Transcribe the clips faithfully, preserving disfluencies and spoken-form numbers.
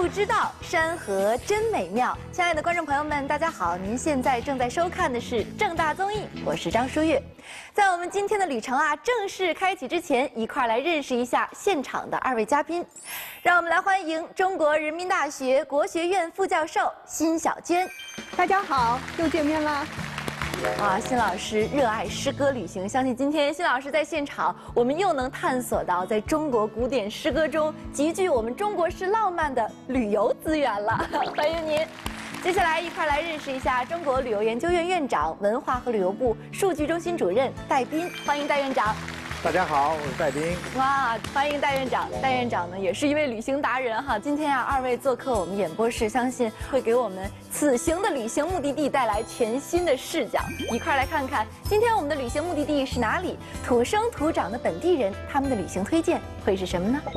知道，山河真美妙。亲爱的观众朋友们，大家好，您现在正在收看的是正大综艺，我是张舒月。在我们今天的旅程啊正式开启之前，一块来认识一下现场的二位嘉宾。让我们来欢迎中国人民大学国学院副教授辛晓娟。 大家好，又见面啦！ 啊，辛老师热爱诗歌旅行，相信今天辛老师在现场，我们又能探索到在中国古典诗歌中极具我们中国式浪漫的旅游资源了。欢迎您！接下来一块来认识一下中国旅游研究院院长、文化和旅游部数据中心主任戴斌，欢迎戴院长。 大家好，我是戴斌。 哇，欢迎戴院长！戴院长呢，也是一位旅行达人哈。今天啊，二位做客我们演播室，相信会给我们此行的旅行目的地带来全新的视角。一块来看看今天我们的旅行目的地是哪里？土生土长的本地人，他们的旅行推荐会是什么呢？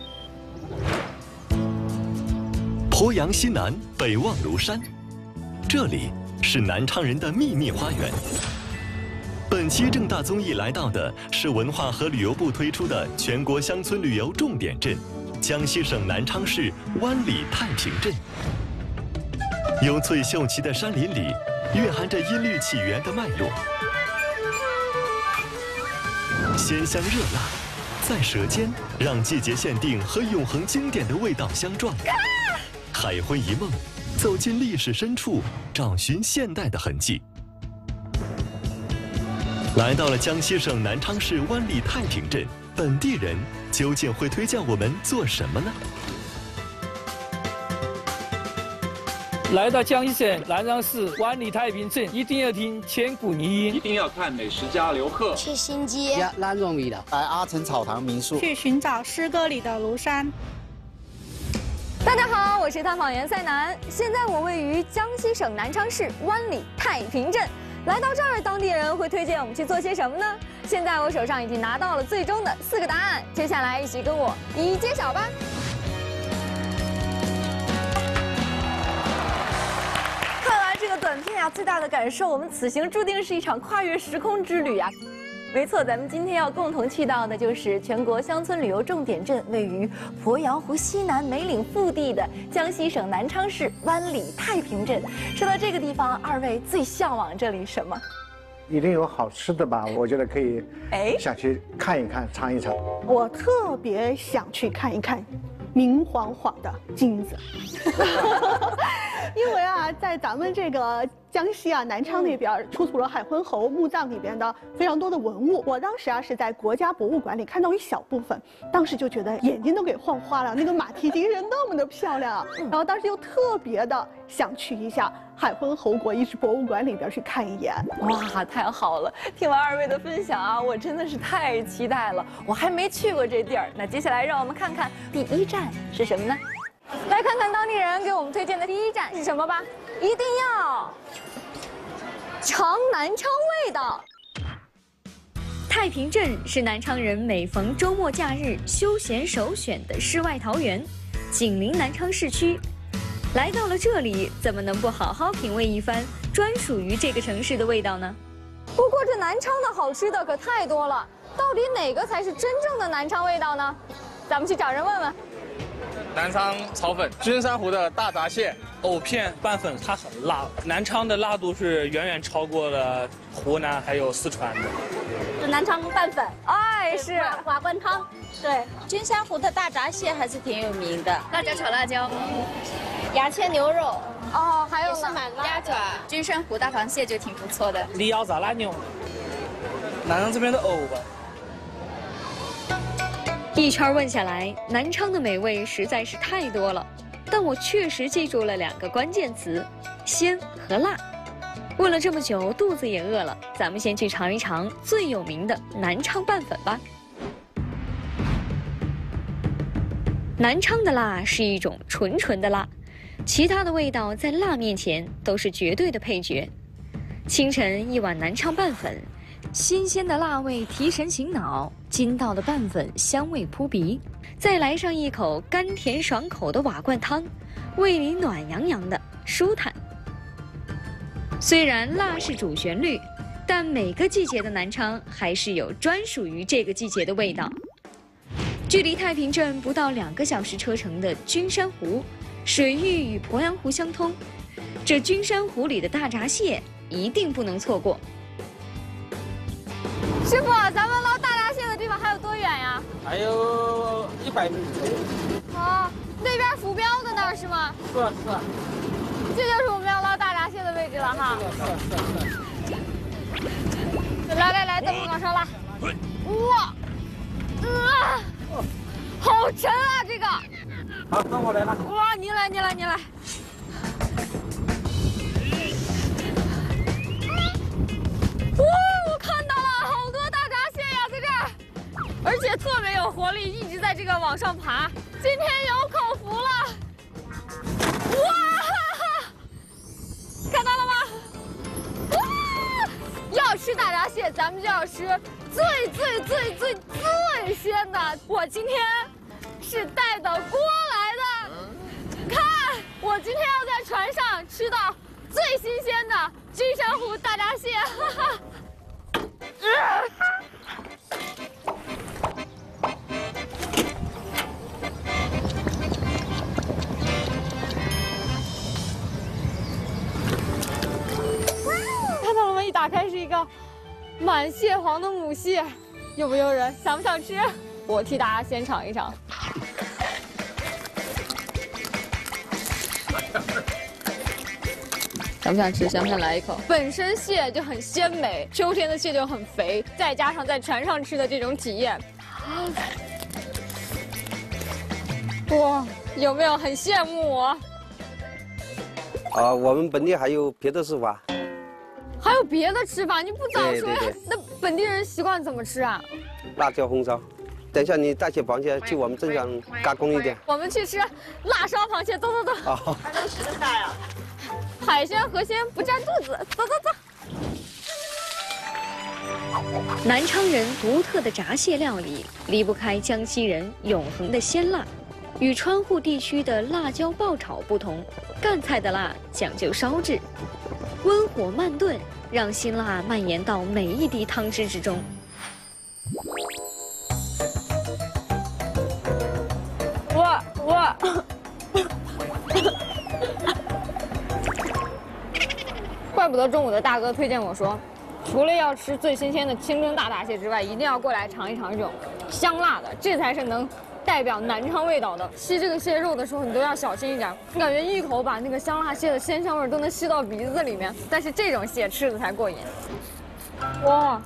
鄱阳西南，北望庐山，这里是南昌人的秘密花园。本期正大综艺来到的是文化和旅游部推出的全国乡村旅游重点镇——江西省南昌市湾里太平镇。幽翠秀奇的山林里，蕴含着音律起源的脉络，鲜香热辣，在舌尖让季节限定和永恒经典的味道相撞。海昏一梦，走进历史深处，找寻现代的痕迹。来到了江西省南昌市湾里太平镇，本地人究竟会推荐我们做什么呢？ 来到江西省南昌市湾里太平镇，一定要听千古泥音， 一定要看美食家刘贺， 去新街呀，兰荣味的， 来阿城草堂民宿， 去寻找诗歌里的庐山。 大家好，我是探访员赛南，现在我位于江西省南昌市湾里太平镇。来到这儿，当地人会推荐我们去做些什么呢？现在我手上已经拿到了最终的四个答案，接下来一起跟我一一揭晓吧。 看完这个短片啊，最大的感受，我们此行注定是一场跨越时空之旅啊！没错，咱们今天要共同去到的就是全国乡村旅游重点镇，位于鄱阳湖西南梅岭腹地的江西省南昌市湾里太平镇。说到这个地方，二位最向往这里什么？ 一定有好吃的吧？我觉得可以，哎，想去看一看、尝一尝。 我特别想去看一看明晃晃的金子，因为啊，在咱们这个江西啊南昌那边出土了海昏侯墓葬里边的非常多的文物。我当时啊是在国家博物馆里看到一小部分，当时就觉得眼睛都给晃花了，那个马蹄金是那么的漂亮啊，然后当时又特别的想去一下海昏侯国遗址博物馆里边去看一眼。 哇，太好了！听完二位的分享啊，我真的是太期待了。我还没去过这地儿，那接下来让我们看看第一站是什么呢？ 来看看当地人给我们推荐的第一站是什么吧，一定要尝南昌味道。 太平镇是南昌人每逢周末假日休闲首选的世外桃源，紧邻南昌市区。来到了这里，怎么能不好好品味一番专属于这个城市的味道呢？ 不过这南昌的好吃的可太多了，到底哪个才是真正的南昌味道呢？咱们去找人问问。 南昌炒粉，君山湖的大闸蟹， 藕片拌粉，它很辣。南昌的辣度是远远超过了湖南还有四川的。 就南昌拌粉， 哎，是瓦罐汤。 对，君山湖的大闸蟹还是挺有名的。 辣椒炒辣椒， 牙签牛肉， 哦，还有呢， 鸭爪， 君山湖大螃蟹就挺不错的。 里腰炸辣牛，南昌这边的藕吧。 一圈问下来，南昌的美味实在是太多了，但我确实记住了两个关键词：鲜和辣。问了这么久，肚子也饿了，咱们先去尝一尝最有名的南昌拌粉吧。南昌的辣是一种纯纯的辣，其他的味道在辣面前都是绝对的配角。清晨一碗南昌拌粉，新鲜的辣味提神醒脑，筋道的拌粉香味扑鼻，再来上一口甘甜爽口的瓦罐汤，胃里暖洋洋的，舒坦。虽然辣是主旋律，但每个季节的南昌还是有专属于这个季节的味道。距离太平镇不到两个小时车程的君山湖， 水域与鄱阳湖相通，这君山湖里的大闸蟹一定不能错过。 师傅，咱们捞大闸蟹的地方还有多远呀？ 还有一百米。 哦，那边浮标的那儿是吗？ 是啊是啊。 这就是我们要捞大闸蟹的位置了哈。 是是是。来来来，等我往上拉。哇，啊，好沉啊这个。 好，那我来了。 哇，您来您来您来。哇，我看到了好多大闸蟹呀，在这儿，而且特别有活力，一直在这个往上爬。今天有口福了！哇，看到了吗？哇，要吃大闸蟹，咱们就要吃最最最最最鲜的。我今天是带的锅来的，看，我今天要在船上吃到最新鲜的君山湖大闸蟹。哈哈。看到了吗？一打开是一个满蟹黄的母蟹，诱不诱人？想不想吃？我替大家先尝一尝。想不想吃？想不想来一口？本身蟹就很鲜美，秋天的蟹就很肥，再加上在船上吃的这种体验，哇，有没有很羡慕我？ 啊，我们本地还有别的吃法。 还有别的吃法？你不早说呀？ 对对对， 那本地人习惯怎么吃啊？ 辣椒红烧。等一下你带些螃蟹去我们镇上加工一点。 我们去吃辣烧螃蟹，走走走。 哦。 还能吃得下呀？海鲜河鲜不占肚子，走走走。 南昌人独特的闸蟹料理离不开江西人永恒的鲜辣。与川沪地区的辣椒爆炒不同，赣菜的辣讲究烧制，温火慢炖，让辛辣蔓延到每一滴汤汁之中。 哇哇！怪不得中午的大哥推荐我说，除了要吃最新鲜的清蒸大闸蟹之外，一定要过来尝一尝这种香辣的，这才是能代表南昌味道的。吸这个蟹肉的时候，你都要小心一点，你感觉一口把那个香辣蟹的鲜香味都能吸到鼻子里面。但是这种蟹吃的才过瘾。哇！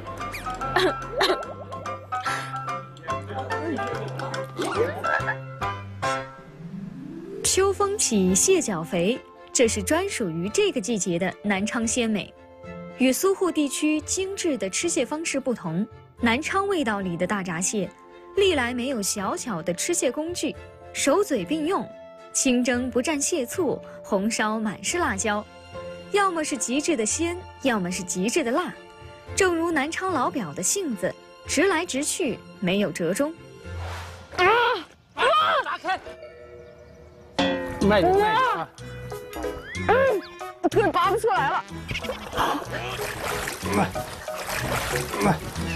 秋风起，蟹脚肥，这是专属于这个季节的南昌鲜美。与苏沪地区精致的吃蟹方式不同，南昌味道里的大闸蟹历来没有小巧的吃蟹工具，手嘴并用，清蒸不蘸蟹醋，红烧满是辣椒，要么是极致的鲜，要么是极致的辣，正如南昌老表的性子，直来直去，没有折中。 啊啊！ 打开，慢点，慢点啊！ 嗯，我腿拔不出来了。 慢，慢。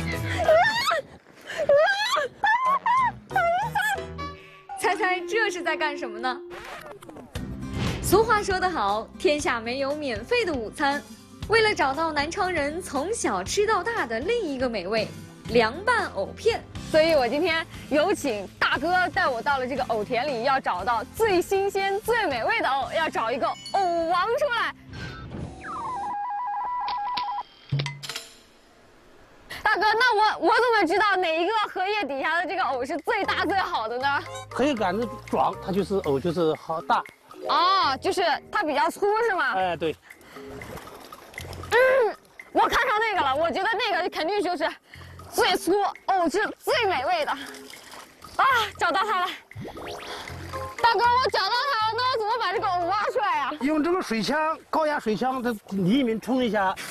猜猜这是在干什么呢？俗话说得好，天下没有免费的午餐。为了找到南昌人从小吃到大的另一个美味——凉拌藕片， 所以我今天有请大哥带我到了这个藕田里，要找到最新鲜、最美味的藕，要找一个藕王出来。大哥，那我我怎么知道哪一个荷叶底下的这个藕是最大最好的呢？ 荷叶杆子壮，它就是藕就是好大。 哦，就是它比较粗是吗？ 哎，对。 嗯，我看上那个了，我觉得那个肯定就是最粗、藕质最美味的。啊，找到它了！大哥，我找到它了，那我怎么把这个藕挖出来呀？ 用这个水枪，高压水枪在泥里面冲一下。哇！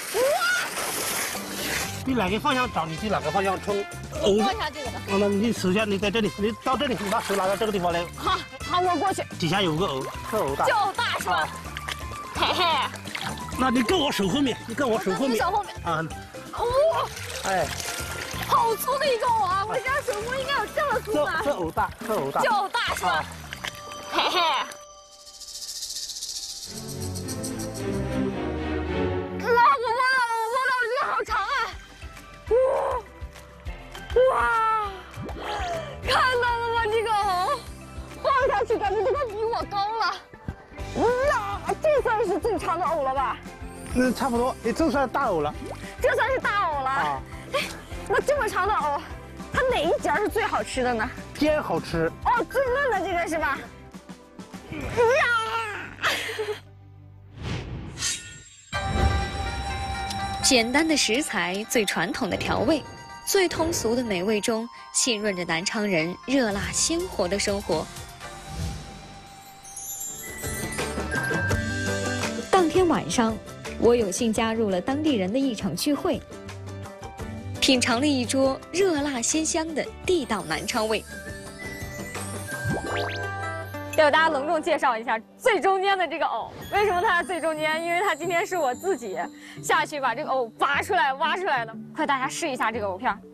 你哪个方向找，你去哪个方向冲。 我摸一下这个的。 哦，那你首先你在这里，你到这里，你把手拿到这个地方来。 好，好，我过去。 底下有个藕，这藕大。 就大是吧？嘿嘿。 那你跟我手后面，你跟我手后面。 手后面。 啊。 哇！ 哎。 好粗的一个藕啊！我这手摸应该有这么粗吗？ 这藕大，这藕大。 就大是吧？嘿嘿。 该是最长的藕了吧？ 那差不多，哎，这算大藕了。 这算是大藕了。啊。哎，那这么长的藕，它哪一节是最好吃的呢？ 尖好吃。 哦，最嫩的这个是吧？呀！ 简单的食材，最传统的调味，最通俗的美味中，浸润着南昌人热辣鲜活的生活。当天晚上，我有幸加入了当地人的一场聚会，品尝了一桌热辣鲜香的地道南昌味。 要给大家隆重介绍一下最中间的这个藕，为什么它在最中间？因为它今天是我自己下去把这个藕拔出来、挖出来的。快，大家试一下这个藕片。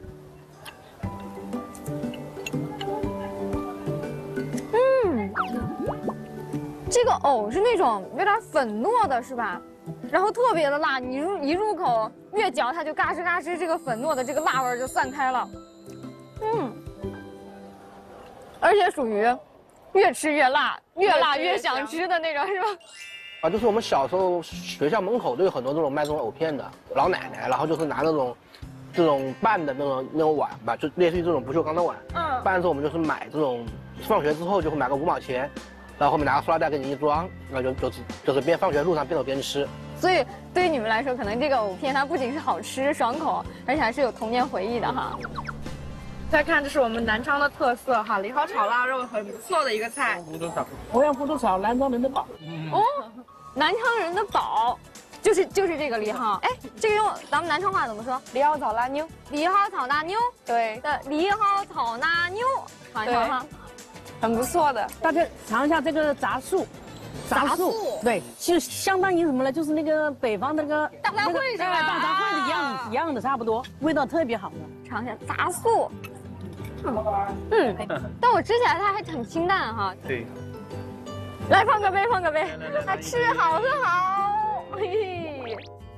嗯，这个藕是那种有点粉糯的，是吧？然后特别的辣，你入一入口越嚼它就嘎吱嘎吱，这个粉糯的这个辣味就散开了。嗯，而且属于。越吃越辣，越辣越想吃的那种，是吧？ 啊，就是我们小时候学校门口都有很多这种卖这种藕片的老奶奶，然后就是拿那种这种半的那种那种碗吧，就类似于这种不锈钢的碗。嗯。拌的时候我们就是买这种，放学之后就会买个五毛钱，然后后面拿个塑料袋给你一装，然后就就是就是边放学路上边走边吃。 所以对于你们来说，可能这个藕片它不仅是好吃爽口，而且还是有童年回忆的哈。 再看，这是我们南昌的特色哈，梨蒿炒腊肉，很不错的一个菜。 欧阳湖州炒，南昌人的宝。 哦，南昌人的宝，就是就是这个梨蒿。哎，这个用咱们南昌话怎么说？ 梨蒿炒腊妞。 梨蒿炒腊妞。 对。 的梨蒿炒腊妞，尝一尝哈。 很不错的。 大家尝一下这个杂素。 杂素。 对，就相当于什么呢？就是那个北方那个大杂烩是吧？ 大杂烩的一样一样的，差不多，味道特别好的。 尝一下杂素。嗯，但我吃起来它还很清淡哈。 对。 来放个杯，放个杯，来吃好喝好。嘿。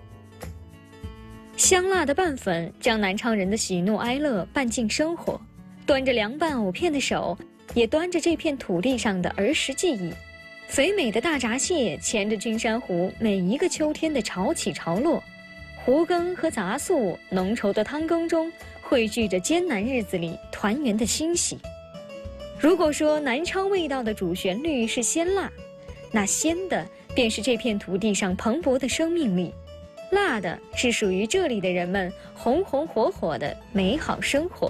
香辣的拌粉将南昌人的喜怒哀乐拌进生活，端着凉拌藕片的手，也端着这片土地上的儿时记忆。肥美的大闸蟹牵着君山湖每一个秋天的潮起潮落，湖羹和杂素浓稠的汤羹中。汇聚着艰难日子里团圆的欣喜。如果说南昌味道的主旋律是鲜辣，那鲜的便是这片土地上蓬勃的生命力，辣的是属于这里的人们红红火火的美好生活。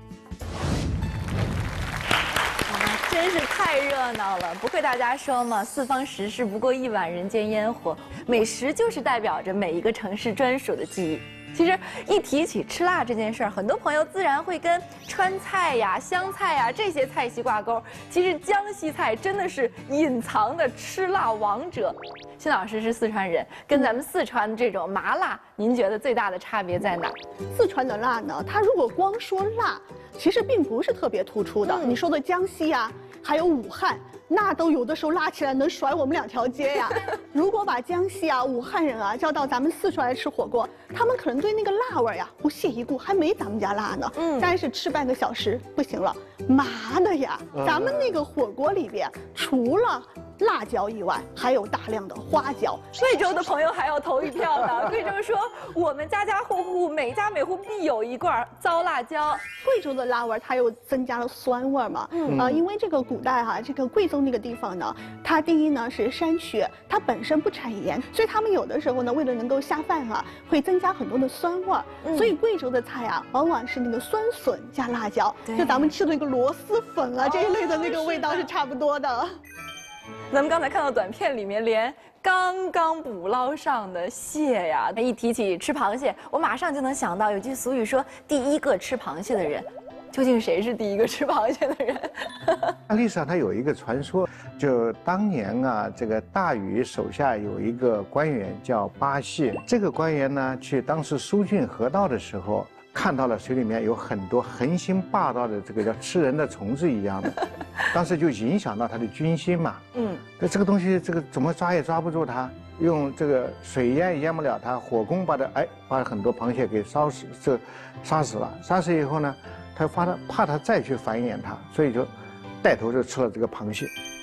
真是太热闹了，不愧大家说嘛，四方食事不过一碗人间烟火，美食就是代表着每一个城市专属的记忆。其实一提起吃辣这件事儿，很多朋友自然会跟川菜呀、湘菜呀这些菜系挂钩。其实江西菜真的是隐藏的吃辣王者。辛老师是四川人，跟咱们四川这种麻辣，您觉得最大的差别在哪？ 四川的辣呢，它如果光说辣，其实并不是特别突出的。嗯、你说的江西呀、啊，还有武汉。那都有的时候辣起来能甩我们两条街呀！如果把江西啊、武汉人啊叫到咱们四川来吃火锅，他们可能对那个辣味呀不屑一顾，还没咱们家辣呢。嗯，但是吃半个小时不行了，麻的呀！咱们那个火锅里边除了辣椒以外，还有大量的花椒。 贵州的朋友还要投一票呢。贵州说，我们家家户户每家每户必有一罐糟辣椒。 贵州的辣味它又增加了酸味嘛。嗯啊、呃，因为这个古代哈、啊，这个贵州那个地方呢，它第一呢是山区，它本身不产盐，所以他们有的时候呢，为了能够下饭啊，会增加很多的酸味儿。嗯、所以贵州的菜啊，往往是那个酸笋加辣椒，就咱们吃的那个螺蛳粉啊这一类的那个味道是差不多的。 咱们刚才看到短片里面，连刚刚捕捞上的蟹呀，一提起吃螃蟹，我马上就能想到有句俗语说，第一个吃螃蟹的人。究竟谁是第一个吃螃蟹的人？ 历史上它有一个传说，就当年啊，这个大禹手下有一个官员叫巴蟹，这个官员呢，去当时疏浚河道的时候，看到了水里面有很多横行霸道的这个叫吃人的虫子一样的，当时就影响到他的军心嘛。嗯，那这个东西，这个怎么抓也抓不住它，用这个水淹也淹不了它，火攻把它哎，把很多螃蟹给烧死，这杀死了。杀死以后呢？他怕他怕他再去繁衍它，所以就带头就吃了这个螃蟹。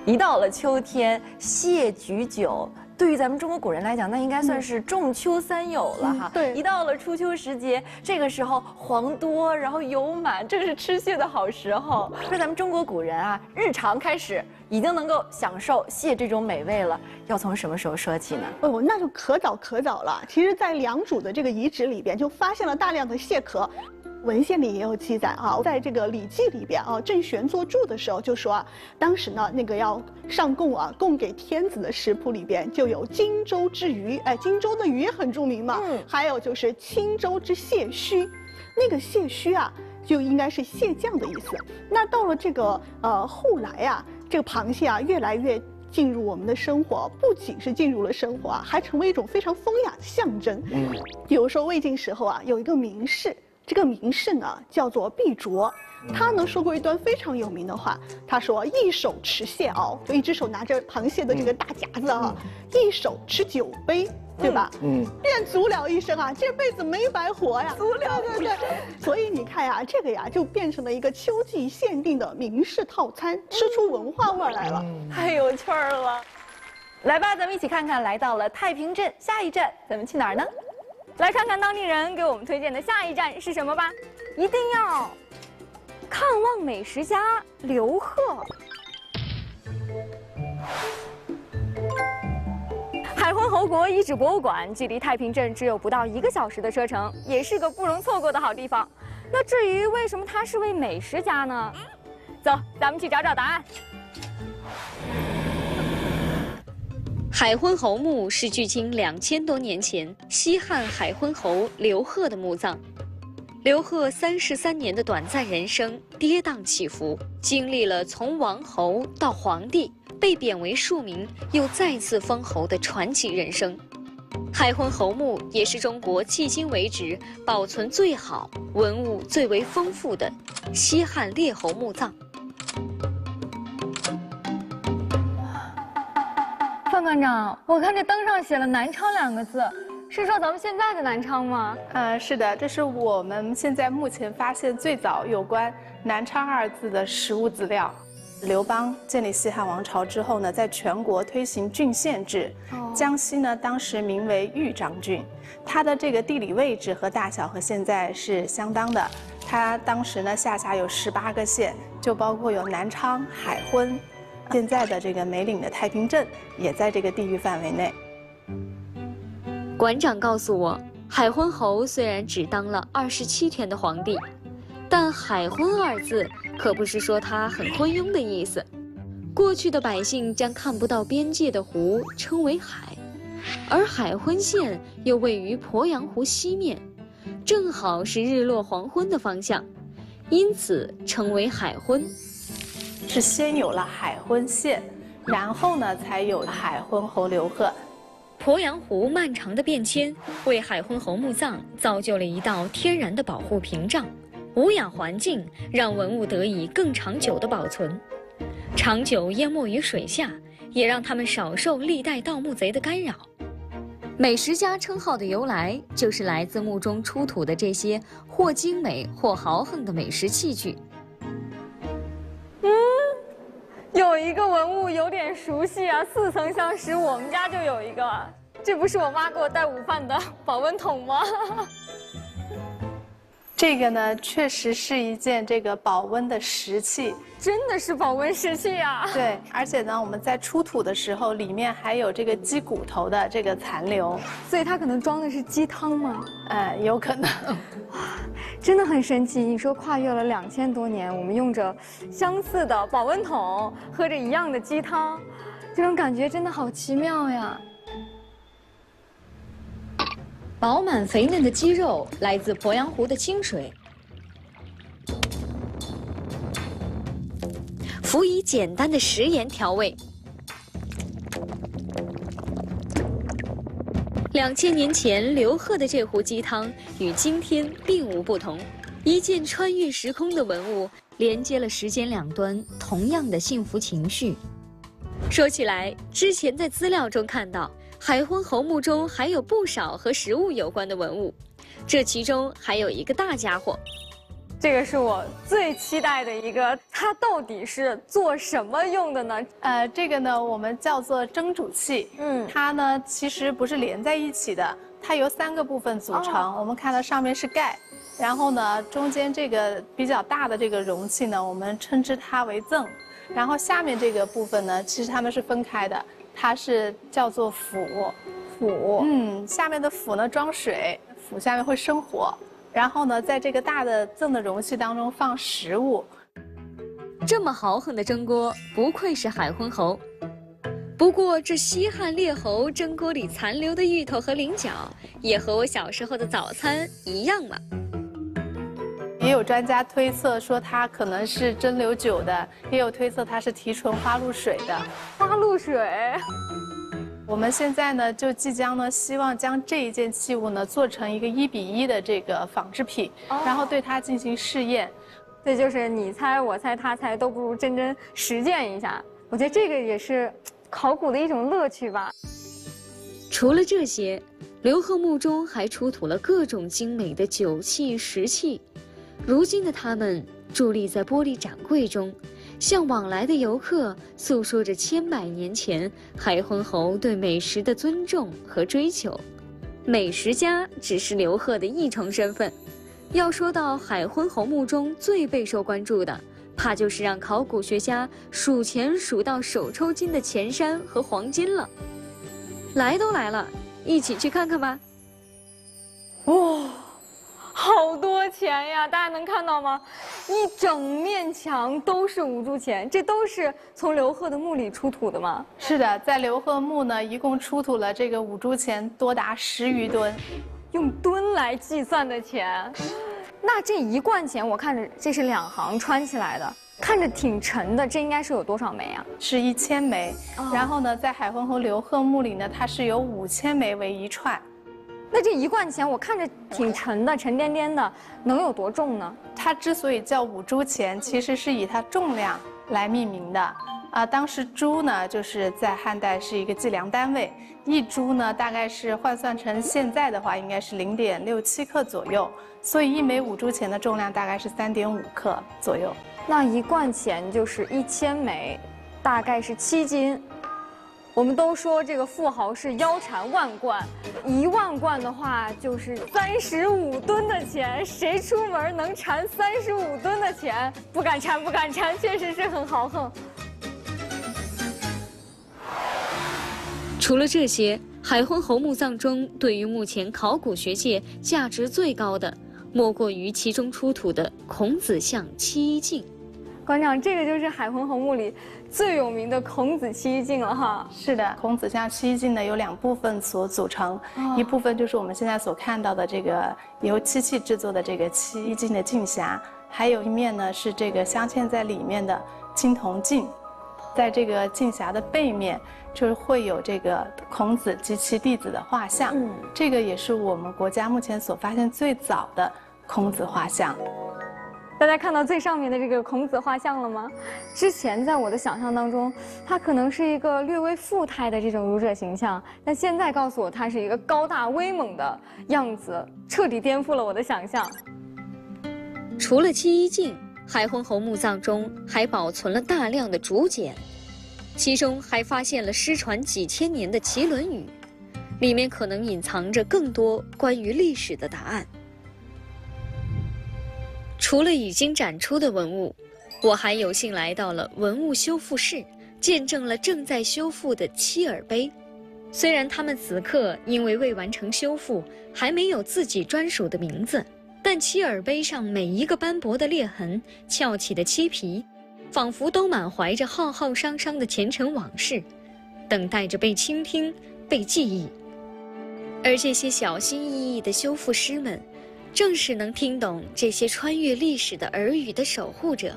一到了秋天，谢举酒。对于咱们中国古人来讲，那应该算是仲秋三友了哈。 嗯、对， 一到了初秋时节，这个时候黄多，然后油满，正是吃蟹的好时候。说咱们中国古人啊，日常开始已经能够享受蟹这种美味了，要从什么时候说起呢？ 哦，那就可早可早了。其实，在良渚的这个遗址里边，就发现了大量的蟹壳。文献里也有记载啊，在这个《礼记》里边啊，郑玄作注的时候就说啊，当时呢那个要上贡啊，贡给天子的食谱里边就有荆州之鱼，哎，荆州的鱼也很著名嘛，嗯，还有就是青州之蟹须，那个蟹须啊，就应该是蟹酱的意思。那到了这个呃后来啊，这个螃蟹啊越来越进入我们的生活，不仅是进入了生活啊，还成为一种非常风雅的象征。嗯，比如说魏晋时候啊，有一个名士。这个名士呢叫做毕卓，他呢说过一段非常有名的话，他说一手持蟹螯，就一只手拿着螃蟹的这个大夹子啊，嗯、一手持酒杯，对吧？嗯，便足疗一生啊，这辈子没白活呀，足疗对对。所以你看呀，这个呀就变成了一个秋季限定的名士套餐，吃出文化味来了， 嗯、太有趣儿了。来吧，咱们一起看看，来到了太平镇，下一站咱们去哪儿呢？ 来看看当地人给我们推荐的下一站是什么吧，一定要看望美食家刘贺。海昏侯国遗址博物馆距离太平镇只有不到一个小时的车程，也是个不容错过的好地方。那至于为什么他是位美食家呢？走，咱们去找找答案。 海昏侯墓是距今两千多年前西汉海昏侯刘贺的墓葬。刘贺三十三年的短暂人生跌宕起伏，经历了从王侯到皇帝，被贬为庶民，又再次封侯的传奇人生。海昏侯墓也是中国迄今为止保存最好、文物最为丰富的西汉列侯墓葬。 范馆长，我看这灯上写了南昌两个字，是说咱们现在的南昌吗？ 呃，是的，这是我们现在目前发现最早有关南昌二字的实物资料。刘邦建立西汉王朝之后呢，在全国推行郡县制，哦、江西呢当时名为豫章郡，它的这个地理位置和大小和现在是相当的。它当时呢下辖有十八个县，就包括有南昌、海昏。现在的这个梅岭的太平镇也在这个地域范围内。 馆长告诉我，海昏侯虽然只当了二十七天的皇帝，但海昏二字可不是说他很昏庸的意思。过去的百姓将看不到边界的湖称为海，而海昏县又位于鄱阳湖西面，正好是日落黄昏的方向，因此称为海昏。 是先有了海昏县，然后呢才有海昏侯刘贺。 鄱阳湖漫长的变迁为海昏侯墓葬造就了一道天然的保护屏障，无氧环境让文物得以更长久的保存，长久淹没于水下，也让他们少受历代盗墓贼的干扰。美食家称号的由来，就是来自墓中出土的这些或精美或豪横的美食器具。 有一个文物有点熟悉啊，似曾相识，我们家就有一个，这不是我妈给我带午饭的保温桶吗？ 这个呢，确实是一件这个保温的石器， 真的是保温石器啊！ 对，而且呢，我们在出土的时候，里面还有这个鸡骨头的这个残留， 所以它可能装的是鸡汤吗？ 呃，有可能。 真的很神奇，你说跨越了两千多年，我们用着相似的保温桶，喝着一样的鸡汤，这种感觉真的好奇妙呀！ 饱满肥嫩的鸡肉来自鄱阳湖的清水，辅以简单的食盐调味。两千年前刘贺的这壶鸡汤与今天并无不同，一件穿越时空的文物，连接了时间两端同样的幸福情绪。说起来，之前在资料中看到，海昏侯墓中还有不少和食物有关的文物，这其中还有一个大家伙。 这个是我最期待的一个，它到底是做什么用的呢？ 呃，这个呢，我们叫做蒸煮器。嗯，它呢其实不是连在一起的，它由三个部分组成。哦、我们看到上面是盖，然后呢，中间这个比较大的这个容器呢，我们称之它为赠。然后下面这个部分呢，其实它们是分开的，它是叫做釜。釜。嗯，下面的釜呢装水，釜下面会生火。然后呢，在这个大的赠的容器当中放食物。 这么豪横的蒸锅，不愧是海昏侯。不过，这西汉列侯蒸锅里残留的芋头和菱角，也和我小时候的早餐一样了。 也有专家推测说它可能是蒸馏酒的，也有推测它是提纯花露水的。 花露水。 我们现在呢，就即将呢，希望将这一件器物呢做成一个一比一的这个仿制品，哦、然后对它进行试验。 这就是你猜我猜他猜，都不如真真实践一下。我觉得这个也是考古的一种乐趣吧。 除了这些，刘贺墓中还出土了各种精美的酒器、食器。如今的它们伫立在玻璃展柜中，向往来的游客诉说着千百年前海昏侯对美食的尊重和追求。美食家只是刘贺的一重身份，要说到海昏侯墓中最备受关注的，怕就是让考古学家数钱数到手抽筋的钱山和黄金了。来都来了，一起去看看吧。 哇、哦！好多钱呀！大家能看到吗？一整面墙都是五铢钱，这都是从刘贺的墓里出土的吗？ 是的，在刘贺墓呢，一共出土了这个五铢钱多达十余吨， 用吨来计算的钱。那这一贯钱，我看着这是两行穿起来的，看着挺沉的，这应该是有多少枚啊？ 是一千枚。哦、然后呢，在海昏侯刘贺墓里呢，它是有五千枚为一串。 那这一贯钱我看着挺沉的，沉甸甸的，能有多重呢？ 它之所以叫五铢钱，其实是以它重量来命名的。啊，当时铢呢，就是在汉代是一个计量单位，一铢呢大概是换算成现在的话，应该是零点六七克左右，所以一枚五铢钱的重量大概是三点五克左右。 那一贯钱就是一千枚，大概是七斤。我们都说这个富豪是腰缠万贯，一万贯的话就是三十五吨的钱。谁出门能缠三十五吨的钱？不敢缠，不敢缠，确实是很豪横。 除了这些，海昏侯墓葬中对于目前考古学界价值最高的，莫过于其中出土的孔子像七一镜。 馆长，这个就是海昏侯墓里最有名的孔子七一镜了哈。 是的，孔子像七一镜呢有两部分所组成，哦、一部分就是我们现在所看到的这个由漆器制作的这个七一镜的镜匣，还有一面呢是这个镶嵌在里面的青铜镜，在这个镜匣的背面就是会有这个孔子及其弟子的画像，嗯、这个也是我们国家目前所发现最早的孔子画像。 大家看到最上面的这个孔子画像了吗？之前在我的想象当中，他可能是一个略微富态的这种儒者形象，但现在告诉我他是一个高大威猛的样子，彻底颠覆了我的想象。 除了七一镜，海昏侯墓葬中还保存了大量的竹简，其中还发现了失传几千年的《齐论语》，里面可能隐藏着更多关于历史的答案。除了已经展出的文物，我还有幸来到了文物修复室，见证了正在修复的七耳碑。虽然它们此刻因为未完成修复，还没有自己专属的名字，但七耳碑上每一个斑驳的裂痕、翘起的漆皮，仿佛都满怀着浩浩汤汤的前尘往事，等待着被倾听、被记忆。而这些小心翼翼的修复师们，正是能听懂这些穿越历史的耳语的守护者。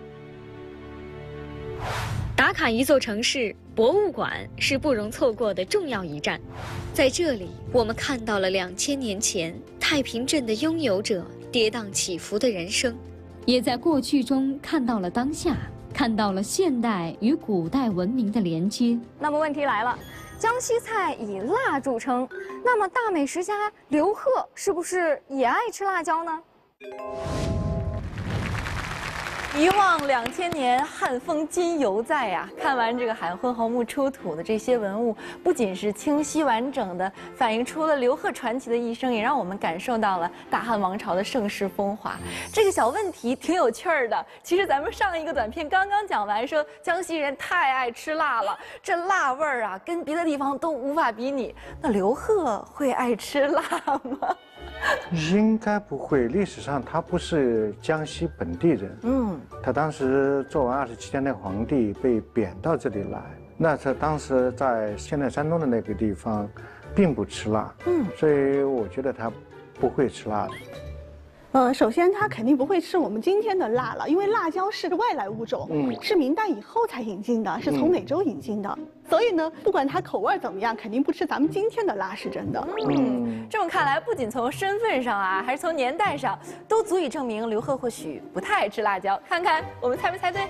打卡一座城市，博物馆是不容错过的重要一站。在这里，我们看到了两千年前太平镇的拥有者跌宕起伏的人生，也在过去中看到了当下，看到了现代与古代文明的连接。 那么问题来了，江西菜以辣著称，那么大美食家刘贺是不是也爱吃辣椒呢？ 一望两千年，汉风今犹在呀！看完这个海昏侯墓出土的这些文物，不仅是清晰完整的反映出了刘贺传奇的一生，也让我们感受到了大汉王朝的盛世风华。这个小问题挺有趣儿的。其实咱们上一个短片刚刚讲完，说江西人太爱吃辣了，这辣味儿啊，跟别的地方都无法比拟。那刘贺会爱吃辣吗？ 应该不会，历史上他不是江西本地人。嗯，他当时做完二十七天的皇帝，被贬到这里来。那他当时在现在山东的那个地方，并不吃辣。嗯，所以我觉得他不会吃辣的。 呃，首先它肯定不会吃我们今天的辣了，因为辣椒是个外来物种，嗯，是明代以后才引进的，是从美洲引进的，嗯、所以呢，不管它口味怎么样，肯定不吃咱们今天的辣是真的。 嗯，这么看来，不仅从身份上啊，还是从年代上，都足以证明刘贺或许不太爱吃辣椒。看看我们猜没猜对？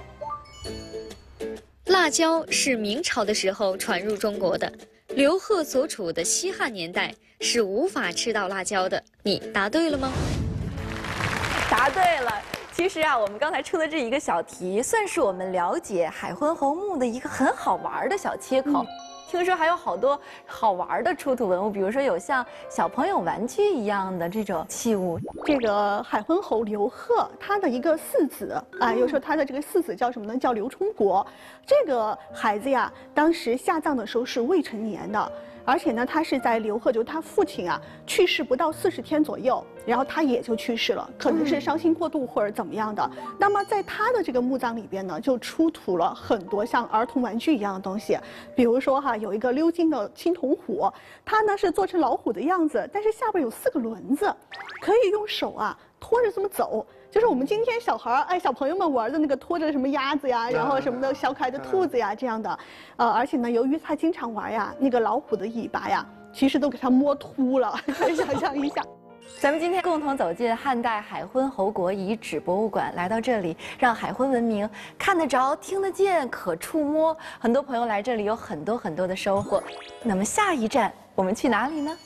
辣椒是明朝的时候传入中国的，刘贺所处的西汉年代是无法吃到辣椒的。你答对了吗？ 答对了。其实啊，我们刚才出的这一个小题，算是我们了解海昏侯墓的一个很好玩的小切口。嗯、听说还有好多好玩的出土文物，比如说有像小朋友玩具一样的这种器物。 这个海昏侯刘贺，他的一个四子啊，又说他的这个四子叫什么呢？叫刘冲国。这个孩子呀，当时下葬的时候是未成年的。而且呢，他是在刘贺，就是他父亲啊去世不到四十天左右，然后他也就去世了，可能是伤心过度或者怎么样的。嗯、那么在他的这个墓葬里边呢，就出土了很多像儿童玩具一样的东西，比如说哈，有一个鎏金的青铜虎，它呢是做成老虎的样子，但是下边有四个轮子，可以用手啊拖着这么走。就是我们今天小孩儿哎，小朋友们玩的那个拖着什么鸭子呀，然后什么的小可爱的兔子呀这样的，呃，而且呢，由于他经常玩呀，那个老虎的尾巴呀，其实都给他摸秃了，可以想象一下。 咱们今天共同走进汉代海昏侯国遗址博物馆，来到这里，让海昏文明看得着、听得见、可触摸。很多朋友来这里有很多很多的收获。那么下一站我们去哪里呢？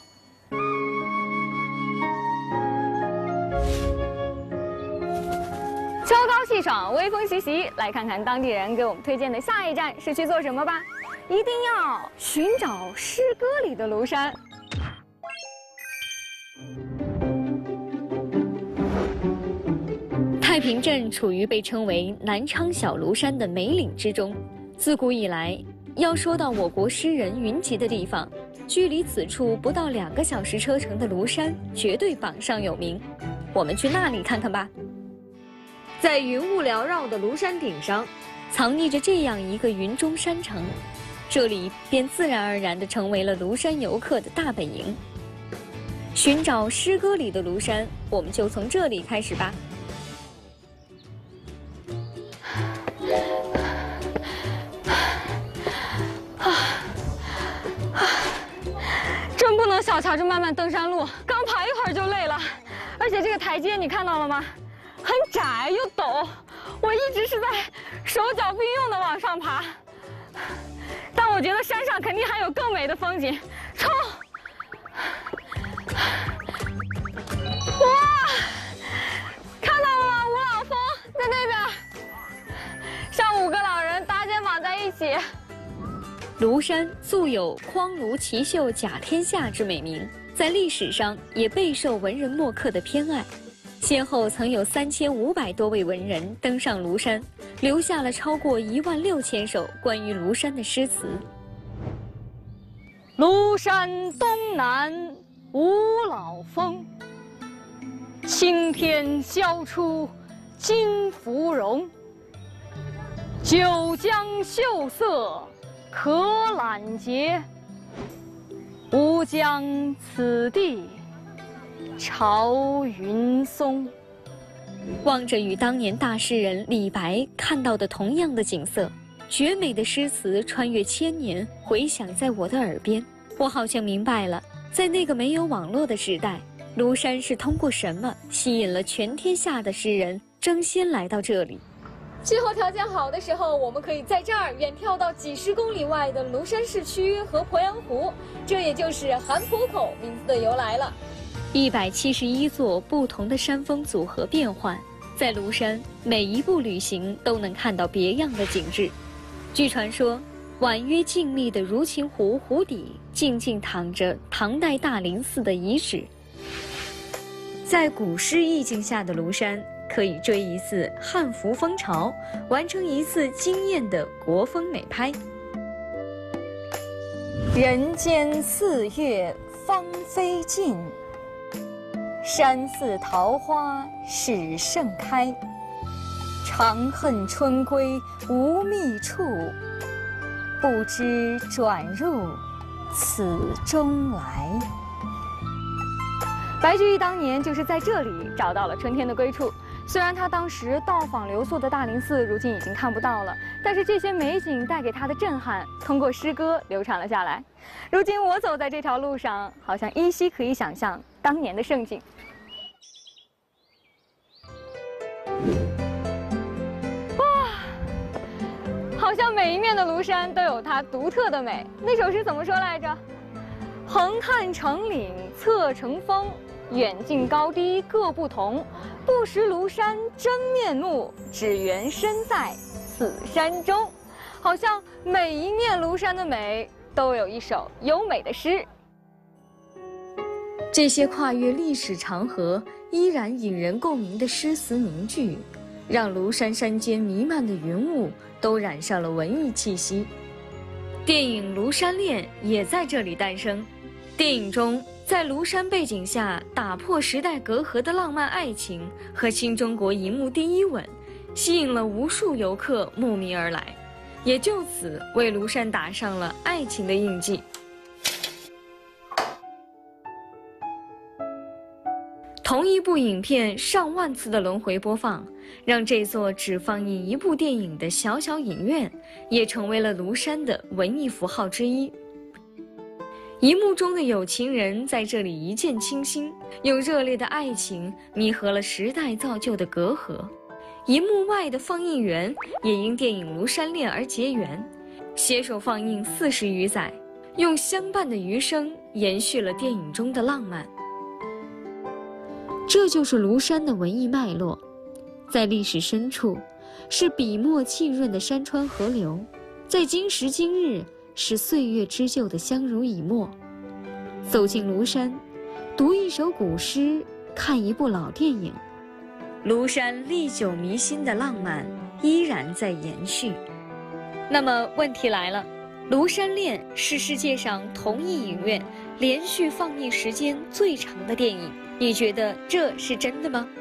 秋高气爽，微风习习，来看看当地人给我们推荐的下一站是去做什么吧？一定要寻找诗歌里的庐山。 太平镇处于被称为南昌小庐山的梅岭之中。自古以来，要说到我国诗人云集的地方，距离此处不到两个小时车程的庐山绝对榜上有名。我们去那里看看吧。在云雾缭绕的庐山顶上，藏匿着这样一个云中山城，这里便自然而然地成为了庐山游客的大本营。寻找诗歌里的庐山，我们就从这里开始吧。 真不能小瞧这漫漫登山路，刚爬一会儿就累了，而且这个台阶你看到了吗？很窄又陡，我一直是在手脚并用的往上爬，但我觉得山上肯定还有更美的风景。冲！哇，看到了吗？五老峰在那边，像五个老人搭肩膀在一起。 庐山素有匡庐奇秀甲天下之美名，在历史上也备受文人墨客的偏爱。先后曾有三千五百多位文人登上庐山，留下了超过一万六千首关于庐山的诗词。 庐山东南五老峰，青天消出金芙蓉。九江秀色可揽节，吾将此地朝云松。 望着与当年大诗人李白看到的同样的景色，绝美的诗词穿越千年，回响在我的耳边。我好像明白了，在那个没有网络的时代，庐山是通过什么吸引了全天下的诗人争先来到这里。 气候条件好的时候，我们可以在这儿远眺到几十公里外的庐山市区和鄱阳湖，这也就是韩浦口名字的由来了。 一百七十一座不同的山峰组合变换， 在庐山，每一步旅行都能看到别样的景致。据传说，婉约静谧的如琴湖湖底，静静躺着唐代大林寺的遗址。在古诗意境下的庐山，可以追一次汉服风潮，完成一次惊艳的国风美拍。 人间四月芳菲尽，山寺桃花始盛开。长恨春归无觅处，不知转入此中来。 白居易当年就是在这里找到了春天的归处。虽然他当时到访留宿的大林寺如今已经看不到了，但是这些美景带给他的震撼，通过诗歌流传了下来。如今我走在这条路上，好像依稀可以想象当年的盛景。哇，好像每一面的庐山都有它独特的美。那首诗怎么说来着？横看成岭侧成峰，远近高低各不同。不识庐山真面目，只缘身在此山中。好像每一面庐山的美都有一首优美的诗。 这些跨越历史长河，依然引人共鸣的诗词名句，让庐山山间弥漫的云雾都染上了文艺气息。电影《庐山恋》也在这里诞生。电影中，在庐山背景下打破时代隔阂的浪漫爱情和新中国银幕第一吻，吸引了无数游客慕名而来，也就此为庐山打上了爱情的印记。同一部影片上万次的轮回播放，让这座只放映一部电影的小小影院，也成为了庐山的文艺符号之一。一幕中的有情人在这里一见倾心，用热烈的爱情弥合了时代造就的隔阂。银幕外的放映员也因电影《庐山恋》而结缘，携手放映四十余载，用相伴的余生延续了电影中的浪漫。这就是庐山的文艺脉络，在历史深处，是笔墨浸润的山川河流；在今时今日，是岁月织就的相濡以沫。走进庐山，读一首古诗，看一部老电影，庐山历久弥新的浪漫依然在延续。那么问题来了，《庐山恋》是世界上同一影院连续放映时间最长的电影，你觉得这是真的吗？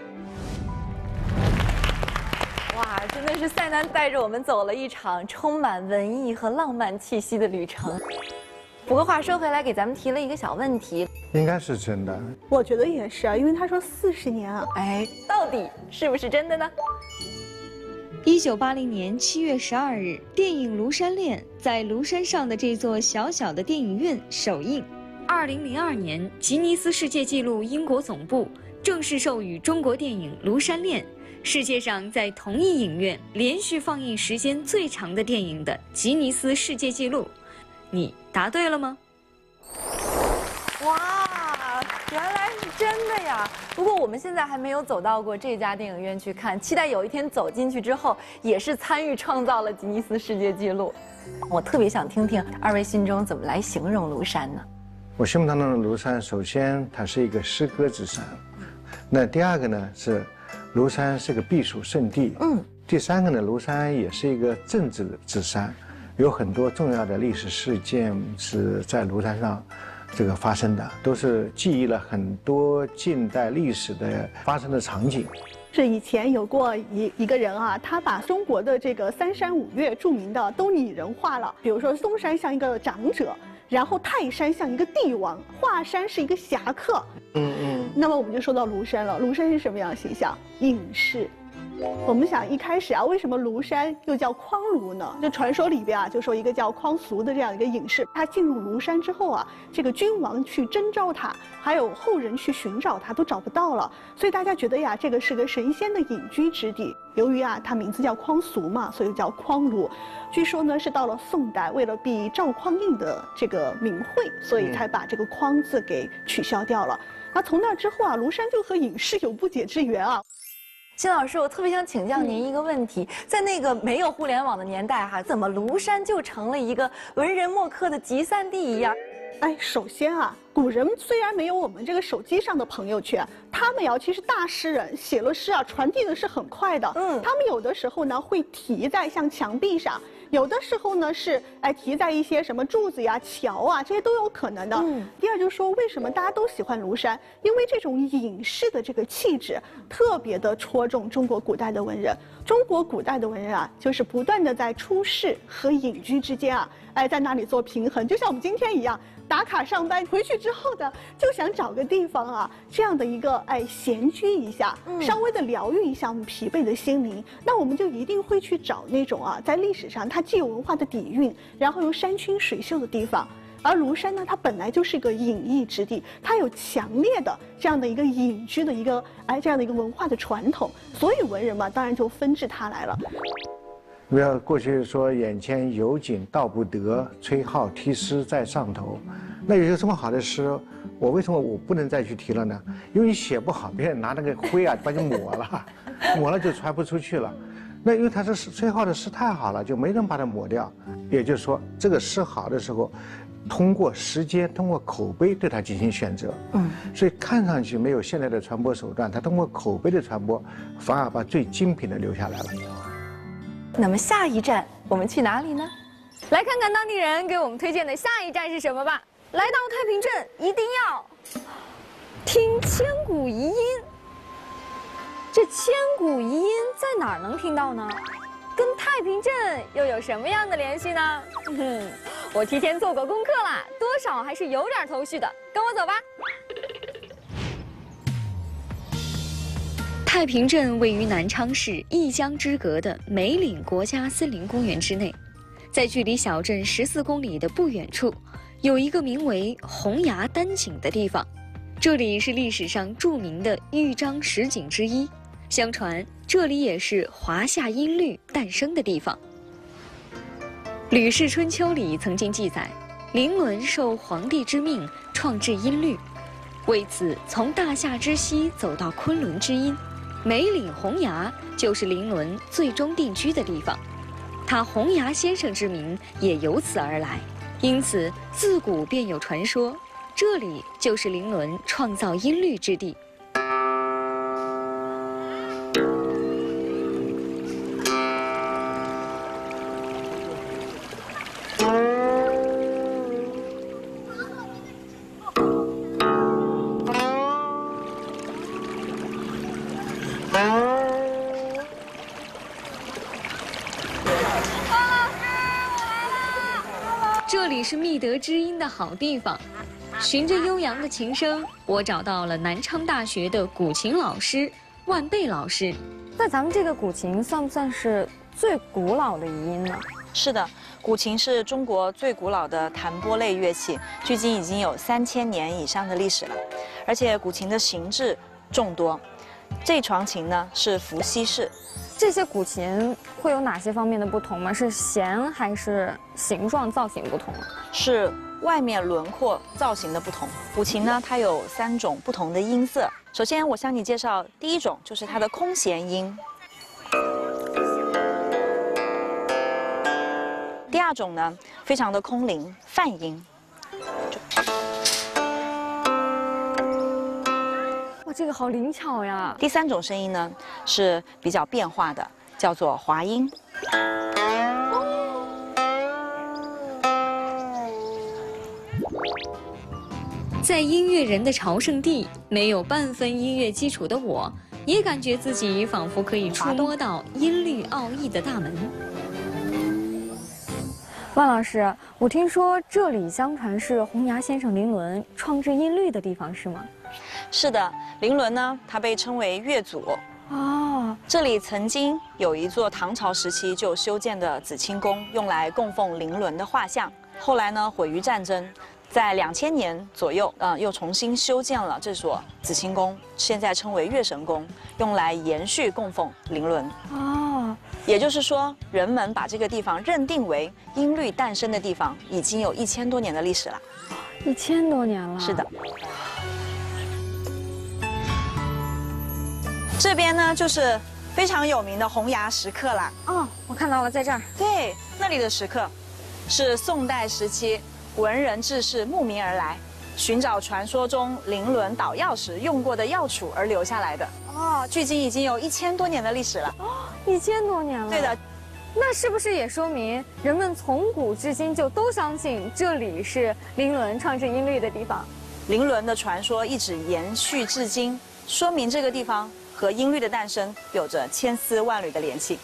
哇，真的是赛南带着我们走了一场充满文艺和浪漫气息的旅程。不过话说回来，给咱们提了一个小问题， 应该是真的。 我觉得也是啊，因为他说四十年啊， 哎，到底是不是真的呢？ 一九八零年七月十二日，电影《庐山恋》在庐山上的这座小小的电影院首映。二零零二年，吉尼斯世界纪录英国总部正式授予中国电影《庐山恋》世界上在同一影院连续放映时间最长的电影的吉尼斯世界纪录。你答对了吗？ 哇，原来是真的呀！不过我们现在还没有走到过这家电影院去看，期待有一天走进去之后，也是参与创造了吉尼斯世界纪录。我特别想听听二位心中怎么来形容庐山呢？ 我心目当中的庐山，首先它是一个诗歌之山，那第二个呢是庐山是个避暑胜地，嗯，第三个呢，庐山也是一个政治之山，有很多重要的历史事件是在庐山上这个发生的，都是记忆了很多近代历史的发生的场景。 是以前有过一一个人啊，他把中国的这个三山五岳著名的都拟人化了，比如说嵩山像一个长者，然后泰山像一个帝王，华山是一个侠客。嗯嗯。那么我们就说到庐山了，庐山是什么样的形象？隐士。我们想一开始啊，为什么庐山又叫匡庐呢？就传说里边啊，就说一个叫匡俗的这样一个隐士，他进入庐山之后啊，这个君王去征召他，还有后人去寻找他，都找不到了，所以大家觉得呀，这个是个神仙的隐居之地。由于啊，他名字叫匡俗嘛，所以叫匡庐。据说呢，是到了宋代，为了避赵匡胤的这个名讳，所以才把这个匡字给取消掉了。那从那之后啊，庐山就和隐士有不解之缘啊。 辛老师，我特别想请教您一个问题，在那个没有互联网的年代哈，怎么庐山就成了一个文人墨客的集散地一样？ 哎，首先啊，古人虽然没有我们这个手机上的朋友圈，他们呀其实大诗人写了诗啊，传递的是很快的。嗯，他们有的时候呢会题在像墙壁上，有的时候呢是哎题在一些什么柱子呀、桥啊，这些都有可能的。嗯，第二就是说，为什么大家都喜欢庐山？因为这种隐士的这个气质特别的戳中中国古代的文人。中国古代的文人啊，就是不断的在出世和隐居之间啊，哎，在那里做平衡，就像我们今天一样。打卡上班回去之后呢，就想找个地方啊，这样的一个哎闲居一下，嗯、稍微的疗愈一下我们疲惫的心灵。那我们就一定会去找那种啊，在历史上它既有文化的底蕴，然后又山清水秀的地方。而庐山呢，它本来就是一个隐逸之地，它有强烈的这样的一个隐居的一个哎这样的一个文化的传统，所以文人嘛，当然就纷至沓来了。 不要过去说眼前有景道不得，吹号题诗在上头。那有这么好的诗，我为什么我不能再去题了呢？因为你写不好，别人拿那个灰啊把你抹了，抹了就传不出去了。那因为他这吹号的诗太好了，就没人把它抹掉。也就是说，这个诗好的时候，通过时间，通过口碑对它进行选择。嗯，所以看上去没有现在的传播手段，它通过口碑的传播，反而把最精品的留下来了。 那么下一站我们去哪里呢？ 来看看当地人给我们推荐的下一站是什么吧。来到太平镇，一定要听千古遗音。这千古遗音在哪儿能听到呢？跟太平镇又有什么样的联系呢？哼，我提前做过功课啦，多少还是有点头绪的。跟我走吧。 太平镇位于南昌市一江之隔的梅岭国家森林公园之内，在距离小镇十四公里的不远处，有一个名为洪崖丹井的地方。这里是历史上著名的豫章十景之一，相传这里也是华夏音律诞生的地方。《吕氏春秋》里曾经记载，伶伦受皇帝之命创制音律，为此从大夏之西走到昆仑之阴。梅岭洪崖就是伶伦最终定居的地方，他洪崖先生之名也由此而来，因此自古便有传说，这里就是伶伦创造音律之地。这里是觅得知音的好地方，循着悠扬的琴声，我找到了南昌大学的古琴老师万贝老师。 那咱们这个古琴算不算是最古老的遗音呢？ 是的，古琴是中国最古老的弹拨类乐器，距今已经有三千年以上的历史了，而且古琴的形制众多。这床琴呢是伏羲式。 这些古琴会有哪些方面的不同吗？是弦还是形状造型不同？ 是外面轮廓造型的不同。古琴呢，它有三种不同的音色。首先，我向你介绍第一种，就是它的空弦音。第二种呢，非常的空灵，泛音。 哇，这个好灵巧呀！ 第三种声音呢是比较变化的，叫做滑音。 在音乐人的朝圣地，没有半分音乐基础的我，也感觉自己仿佛可以触摸到音律奥义的大门。 万老师，我听说这里相传是洪崖先生伶伦创制音律的地方，是吗？ 是的，伶伦呢，它被称为乐祖。哦，这里曾经有一座唐朝时期就修建的紫清宫，用来供奉伶伦的画像。后来呢，毁于战争，在两千年左右，嗯、呃，又重新修建了这所紫清宫，现在称为乐神宫，用来延续供奉伶伦。哦，也就是说，人们把这个地方认定为音律诞生的地方，已经有一千多年的历史了。 一千多年了。 是的。 这边呢就是非常有名的洪崖石刻啦。 哦，我看到了，在这儿。 对，那里的石刻是宋代时期文人志士慕名而来，寻找传说中灵伦捣药时用过的药杵而留下来的。哦，距今已经有一千多年的历史了。哦， 一千多年了。 对的。 那是不是也说明人们从古至今就都相信这里是伶伦创制音律的地方？ 伶伦的传说一直延续至今，说明这个地方和音律的诞生有着千丝万缕的联系。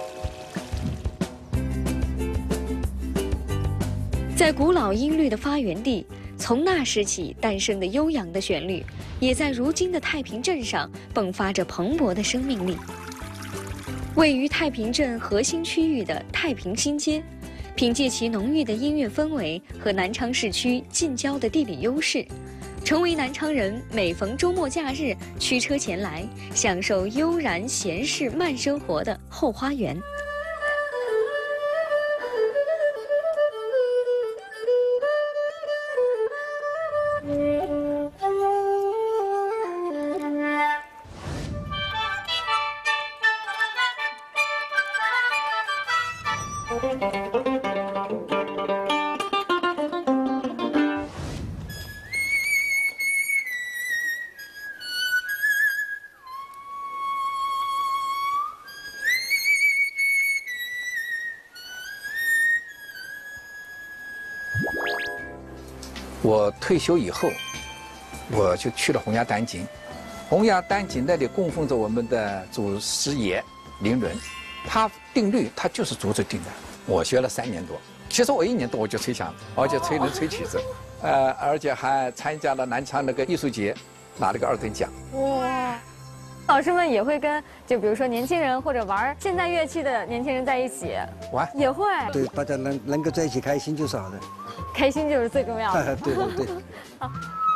在古老音律的发源地，从那时起诞生的悠扬的旋律，也在如今的太平镇上迸发着蓬勃的生命力。 位于太平镇核心区域的太平新街，凭借其浓郁的音乐氛围和南昌市区近郊的地理优势，成为南昌人每逢周末假日驱车前来，享受悠然闲适慢生活的后花园。 我退休以后，我就去了洪崖丹井。洪崖丹井那里供奉着我们的祖师爷伶伦，他定律他就是竹子定的。我学了三年多，其实我一年多我就吹响了，而且吹能吹曲子，呃，而且还参加了南昌那个艺术节，拿了个二等奖。 哇！老师们也会跟就比如说年轻人或者玩现代乐器的年轻人在一起玩， 也会。 对，大家能能够在一起开心就是好的。 开心就是最重要的。 对对对。 好。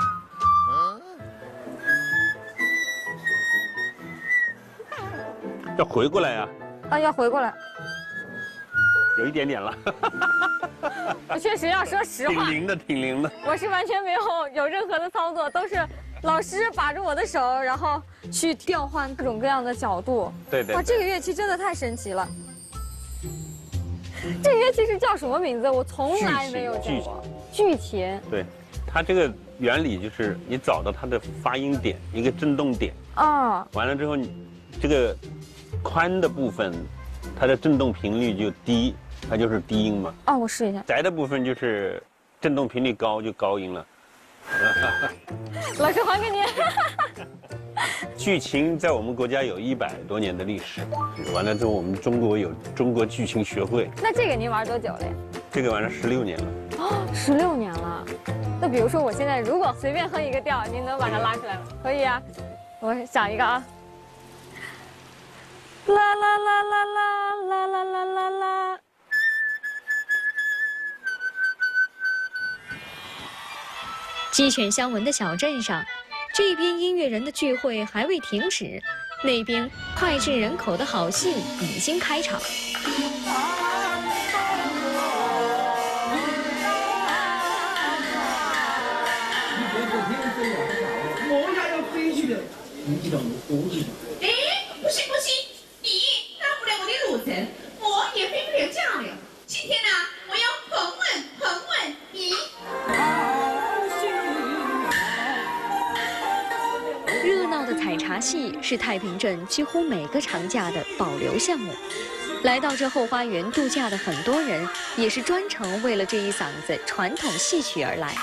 要回过来呀！ 啊，要回过来。 有一点点了。 确实要说实话。 挺灵的，挺灵的。 我是完全没有有任何的操作，都是老师把着我的手，然后去调换各种各样的角度。 对对。 哇，这个乐器真的太神奇了。 这个乐器是叫什么名字？我从来没有见过。巨琴。 对，它这个原理就是你找到它的发音点，一个振动点。啊。完了之后，你这个宽的部分，它的振动频率就低，它就是低音嘛。 啊，我试一下。 窄的部分就是振动频率高，就高音了。 老师还给您。 巨琴在我们国家有一百多年的历史，完了之后我们中国有中国巨琴学会。 那这个您玩多久了呀？ 这个玩了十六年了。 哦，十六年了。那比如说我现在如果随便哼一个调，您能把它拉出来吗？可以啊，我想一个啊。啦啦啦啦啦啦啦啦啦啦。 鸡犬相闻的小镇上。 这边音乐人的聚会还未停止，那边脍炙人口的好戏已经开场。 我家要飞去的，你知道吗？我知道。 哎，不行不行，你绕不了我的路程，我也飞不了架了。今天呢，我要捧稳捧稳你。 热闹的采茶戏是太平镇几乎每个长假的保留项目。来到这后花园度假的很多人，也是专程为了这一嗓子传统戏曲而来。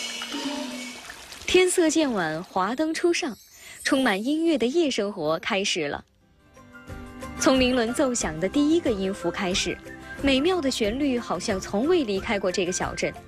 天色渐晚，华灯初上，充满音乐的夜生活开始了。从伶伦奏响的第一个音符开始，美妙的旋律好像从未离开过这个小镇。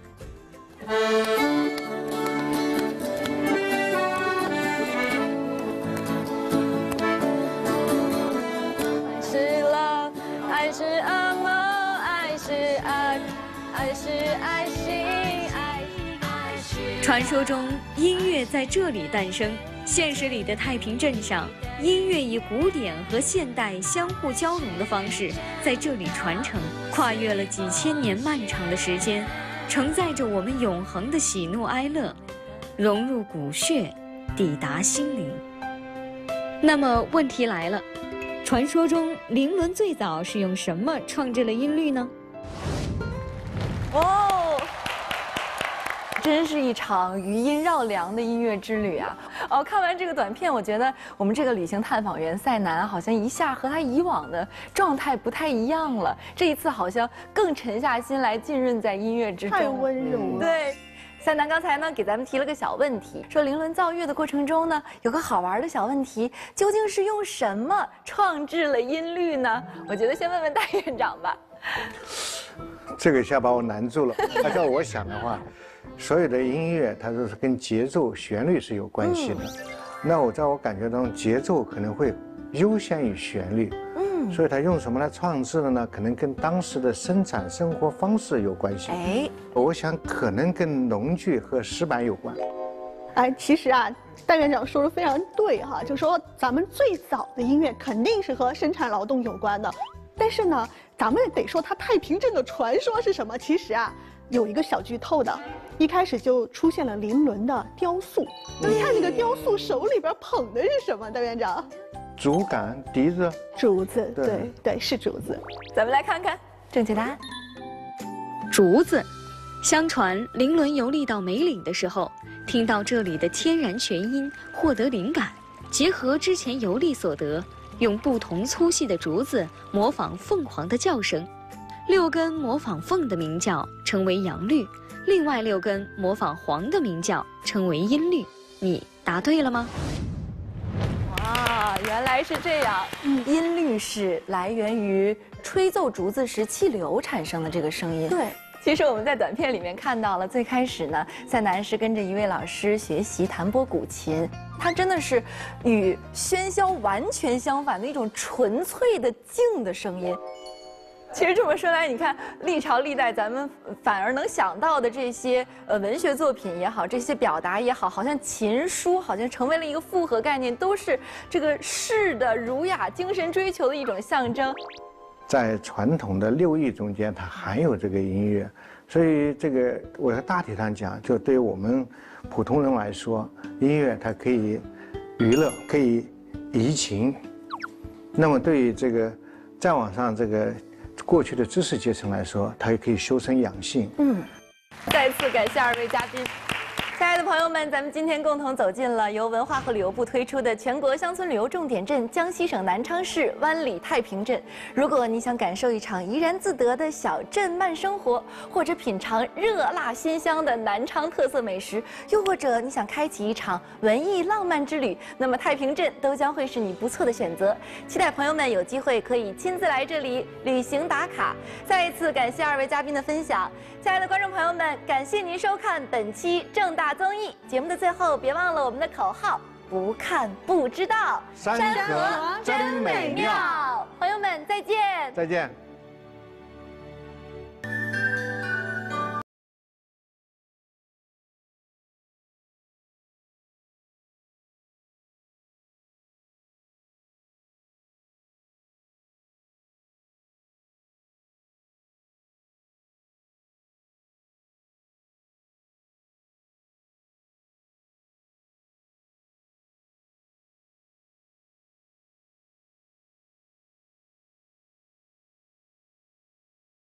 爱是噩梦，爱是爱，爱是爱心，爱爱是。 传说中，音乐在这里诞生；现实里的太平镇上，音乐以古典和现代相互交融的方式在这里传承，跨越了几千年漫长的时间，承载着我们永恒的喜怒哀乐，融入骨血，抵达心灵。 那么问题来了，传说中伶伦最早是用什么创制了音律呢？ 哦，真是一场余音绕梁的音乐之旅啊！哦，看完这个短片，我觉得我们这个旅行探访员赛南好像一下和他以往的状态不太一样了。这一次好像更沉下心来，浸润在音乐之中， 太温柔了。 对。赛南刚才呢给咱们提了个小问题，说伶伦造乐的过程中呢，有个好玩的小问题，究竟是用什么创制了音律呢？我觉得先问问大院长吧。 这个一下把我难住了。按照我想的话，所有的音乐它都是跟节奏、旋律是有关系的。嗯、那我在我感觉中，节奏可能会优先于旋律。嗯，所以他用什么来创制的呢？可能跟当时的生产生活方式有关系。哎，我想可能跟农具和石板有关。 哎，其实啊，戴院长说的非常对哈，就说咱们最早的音乐肯定是和生产劳动有关的，但是呢，咱们得说它太平镇的传说是什么？其实啊，有一个小剧透的，一开始就出现了伶伦的雕塑。你看那个雕塑手里边捧的是什么？戴院长？ 竹竿、笛子、 竹子，对 对, 对，是竹子。 咱们来看看正确答案。 竹子，相传伶伦游历到梅岭的时候，听到这里的天然泉音，获得灵感，结合之前游历所得，用不同粗细的竹子模仿凤凰的叫声，六根模仿凤的鸣叫称为扬律，另外六根模仿黄的鸣叫称为音律。你答对了吗？ 啊，原来是这样。嗯，音律是来源于吹奏竹子时气流产生的这个声音。对，其实我们在短片里面看到了，最开始呢，赛南是跟着一位老师学习弹拨古琴，它真的是与喧嚣完全相反的一种纯粹的静的声音。其实这么说来，你看历朝历代，咱们反而能想到的这些呃文学作品也好，这些表达也好，好像琴书好像成为了一个复合概念，都是这个士的儒雅精神追求的一种象征。 在传统的六艺中间，它含有这个音乐，所以这个我在大体上讲，就对于我们普通人来说，音乐它可以娱乐，可以怡情。那么对于这个再往上这个过去的知识阶层来说，它也可以修身养性。嗯， 再次感谢二位嘉宾。亲爱的朋友们，咱们今天共同走进了由文化和旅游部推出的全国乡村旅游重点镇江西省南昌市湾里太平镇。如果你想感受一场怡然自得的小镇慢生活，或者品尝热辣鲜香的南昌特色美食，又或者你想开启一场文艺浪漫之旅，那么太平镇都将会是你不错的选择。期待朋友们有机会可以亲自来这里旅行打卡。再一次感谢二位嘉宾的分享。亲爱的观众朋友们，感谢您收看本期正大综艺节目的最后，别忘了我们的口号：不看不知道， 山河真美妙。 朋友们，再见！ 再见。